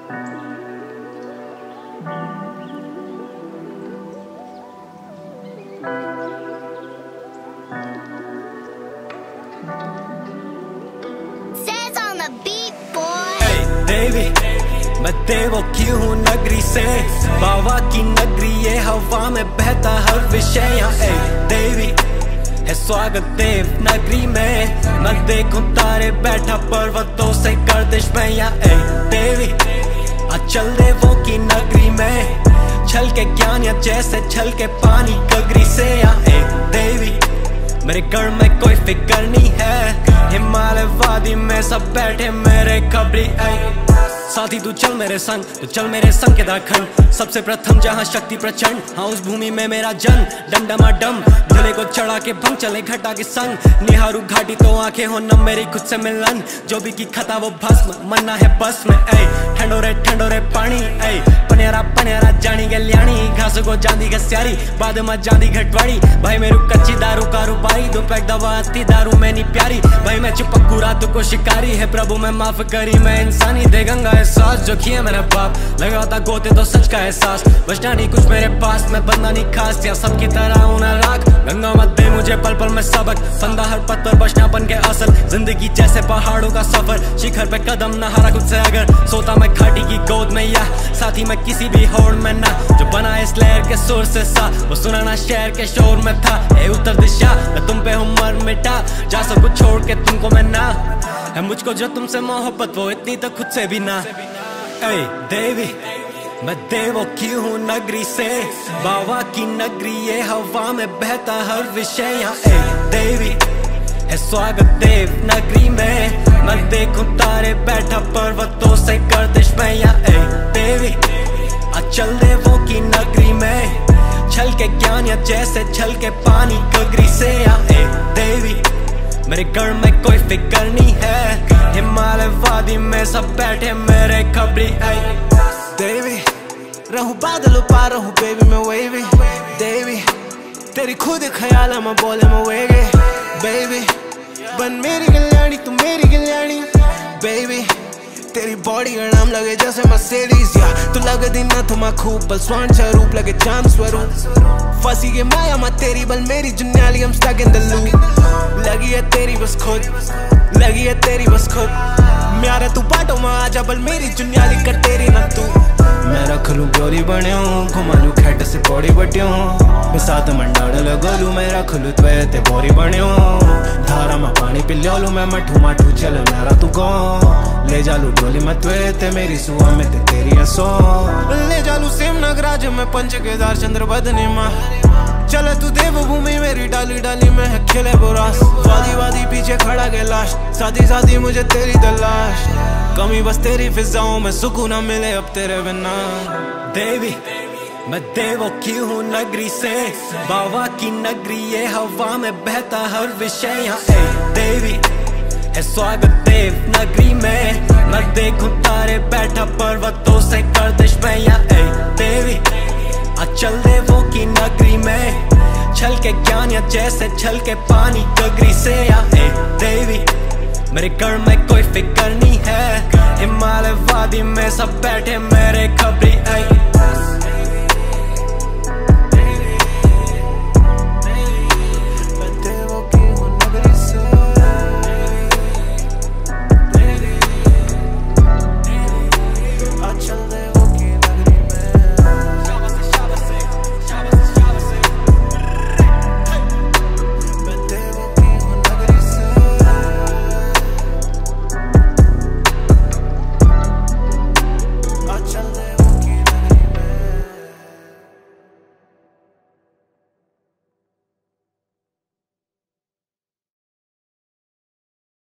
Says on the beat, boy. Hey, देवी मैं देवों की हूँ नगरी से, बाबा की नगरी ये हवा में बहता हर विषय यहाँ। Hey, देवी है स्वागत देव नगरी में, मैं देखूं तारे बैठा पर्वतों से गर्दिश में यहाँ। Hey, देवी चल देवों की नगरी में, छल के ज्ञान या जैसे छल के पानी गगरी से यहाँ। Hey, देवी मेरे गढ़ में कोई फिक्र नहीं है, हिमालय वादी में सब बैठे मेरे खबरी। साथी तू चल मेरे संग, तू चल मेरे संग केदारखंड, सबसे प्रथम जहाँ शक्ति प्रचंड। हाँ उस भूमि में मेरा जन्म, डमडमा डम भले को चढ़ा के भंग चले घटा के संग। निहारू घाटी तो आंखें हो नम मेरी खुद से मिलन, जो भी की खता वो भस्म मन्ना है बस में। ठंडो रे पानी पन्यारा पन्यारा जानी गलियानी, घास को जांदी घस्यारी बाद में जांदी घटवाड़ी। भाई मेरू कच्ची दारू कारोबारी, दो पैक दवा आती दारू में नहीं प्यारी। भाई मैं चिपकू रातों को शिकारी है प्रभु मैं माफ करी, मैं इंसानी दे गंगा एहसास जो किया मेरा बाप। लगाता गोते तो सच का एहसास, बचना नहीं कुछ मेरे पास, मैं बंदा नहीं खास या सबकी तरह हूं ना राख। गंगा मत दे मुझे पल पल में सबक, फंदा हर पथ पर बचना बन के असल। जिंदगी जैसे पहाड़ों का सफर, शिखर पे कदम न हारा खुद से अगर, सोता मैं घाटी की गोद में या साथी मैं किसी भी होड़ में ना। जो बना इस लहर के सुर से सा, वो सुना ना शहर के शोर में था। ए उत्तर दिशा मैं तुम पे हूँ मर मिटा, जा सब कुछ छोड़ के तुमको मैं ना। है मुझको जो तुमसे मोहब्बत वो इतनी तो खुद से भी ना। ऐ देवी मैं देवों की हूँ नगरी से, बाबा की नगरी ये हवा में बहता हर विषय यहाँ। ऐ देवी है स्वागत देव नगरी में, मैं देखूं तारे बैठा पर्वतों से गर्दिश में यहाँ। ऐ देवी चल देवों की नगरी में, छल के ज्ञान या जैसे छल के पानी गगरी से यहाँ। ऐ देवी मेरे गढ़ में कोई फिक्र नहीं है, हिमालय वादी में सब बैठे मेरे खबरी। देवी रहूं बादलों पार रहूं बेबी मैं वेवी। देवी तेरी खुद ख्याल है मैं बोले मैं वेगे। बेबी बन मेरी कल्याणी तू मेरी कल्याणी। बेबी तेरी बॉडी का नाम लगे जैसे मर्सिडीज, या तू लगे दिन ना तुम खूब बल स्वर्ण स्वरूप लगे चांद स्वरूप। फंसी के माया मैं तेरी बल मेरी जुन्याली, I'm stuck in the loop। लगी है तेरी बस खुद, लगी है तेरी बस खुद। म्यारा तू बाटो में आजा बल मेरी जुन्याली कर तेरी ना तू। मैं रख लूं प्योरी बन्यो, घुमा लूं खेट से पौड़ी बट्यो। मैं साथ मंडाड़ लगलू मैं रख लूं त्वे ते बोरी बन्यो। धारा में पानी पिल्यो लूं मैं मठू माठू चल मेरा तू गो। ले जालू डोली में त्वे ते मेरी सुआ में ते तेरी असो। ले जालू सेम नगराज में पंच केदार चंद्र बदनी माँ। चले तू देवभूमि मेरी डाली डाली में है खिले बुरास। वादी वादी पीछे खड़ा के लाश, साथी साथी मुझे तेरी तलाश। कमी बस तेरी फिजाओं में सुकून न मिले अब तेरे बिना। देवी मैं देवों की हूँ नगरी से, बाबा की नगरी ये हवा में बहता हर विषय यहाँ। ऐ देवी है स्वागत देव नगरी में, मैं देखूं तारे बैठा पर्वतों से गर्दिश में यहाँ। ऐ देवी चल देवों की नगरी में, छल के ज्ञान या जैसे छल के पानी गगरी से यहाँ। ऐ देवी मेरे गढ़ में कोई फिक्र नहीं है, हिमालय वादी में सब बैठे मेरे खबरी।